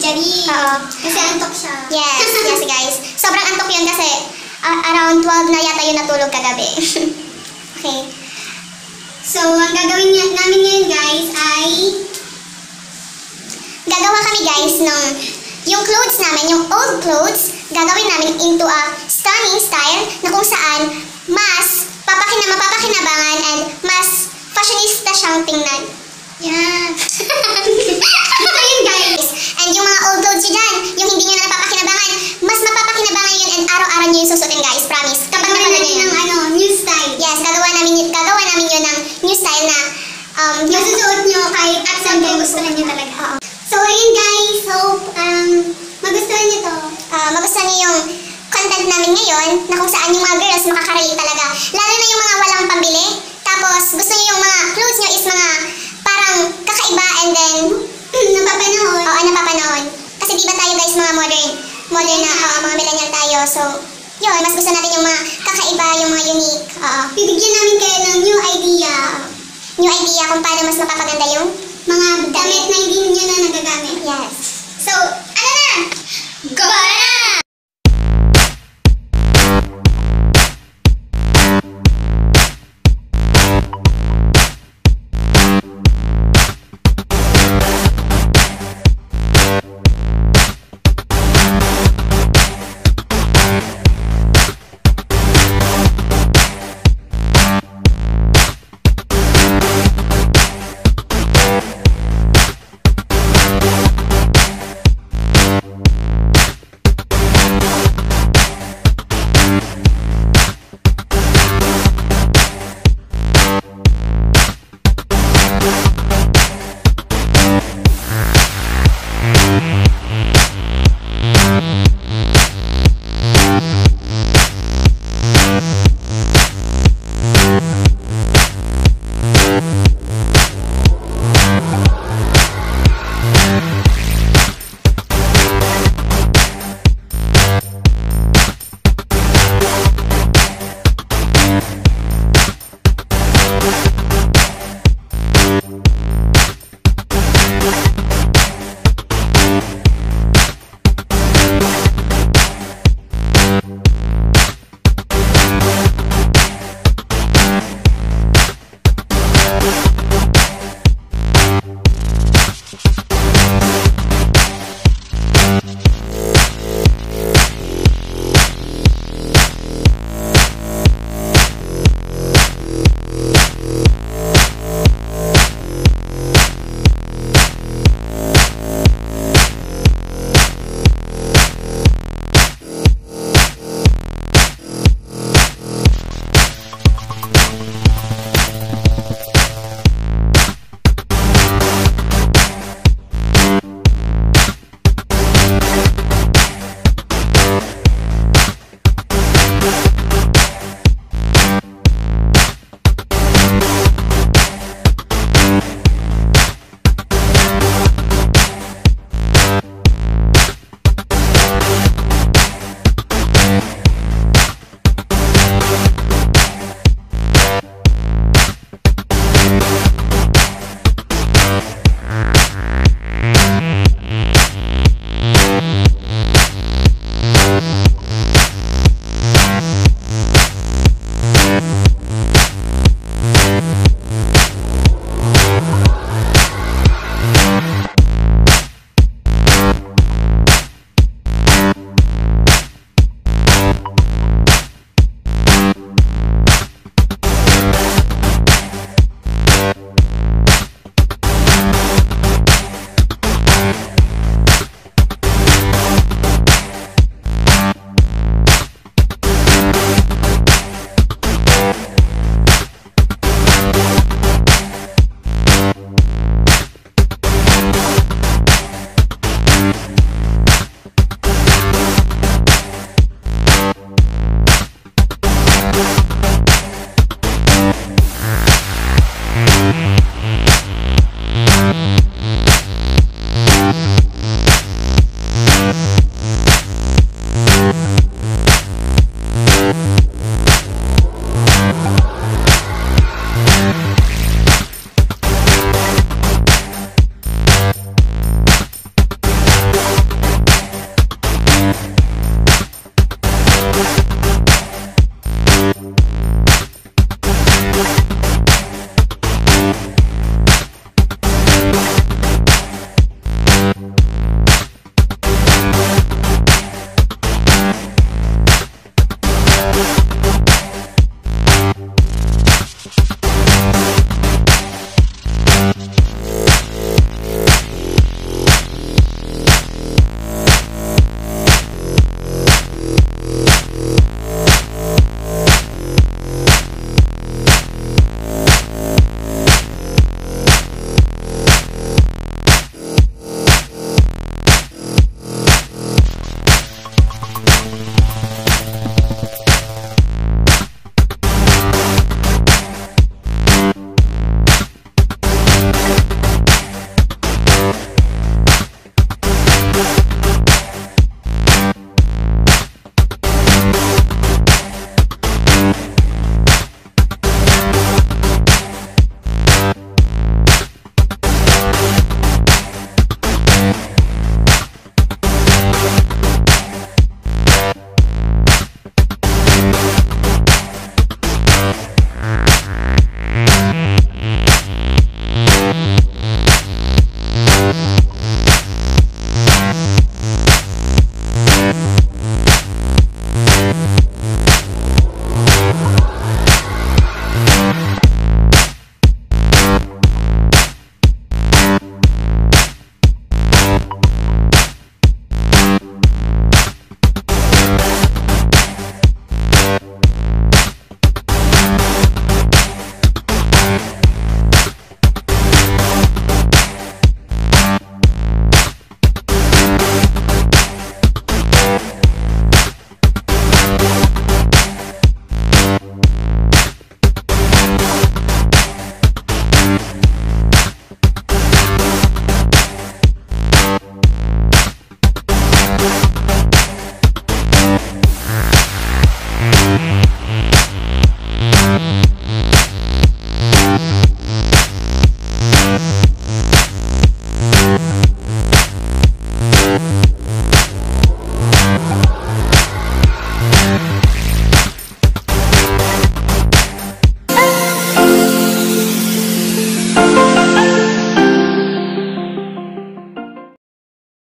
Jerry. Oo. Kasi antok siya. Yes, yes guys. Sobrang antok yun kasi around 12 na yata yun natulog kagabi. Okay. So, ang gagawin namin ngayon guys ay gagawa kami guys ng yung clothes namin, yung old clothes, gagawin namin into a stunning style na kung saan mas mapapakinabangan and mas fashionista siyang tingnan. yan. Ito yun guys. And yung mga old clothes nyo dyan, yung hindi nyo na napapakinabangan, mas mapapakinabangan yun and araw-araw nyo yung susutin guys, promise. Kapag Gagawin napanood natin nyo ng yun. new style. Yes, gagawa namin yun ng new style na Masusuot nyo kahit at saan kayo gustuhan nyo talaga. Oo. So, ayun guys. Hope magustuhan nyo to. Magustuhan niyo yung content namin ngayon na kung saan yung mga girls makakarelate talaga. Lalo na yung mga walang pambili. Tapos gusto niyo yung mga clothes niyo is mga parang kakaiba and then Napapanahon. oo, napapanahon. Kasi di ba tayo guys mga modern na mga millennial tayo. So, yun, mas gusto natin yung mga kakaiba, yung mga unique. Oo. Bibigyan namin kayo ng new idea. New idea kung paano mas mapapaganda yung Mga damit na hindi nyo na nagagamit. yes.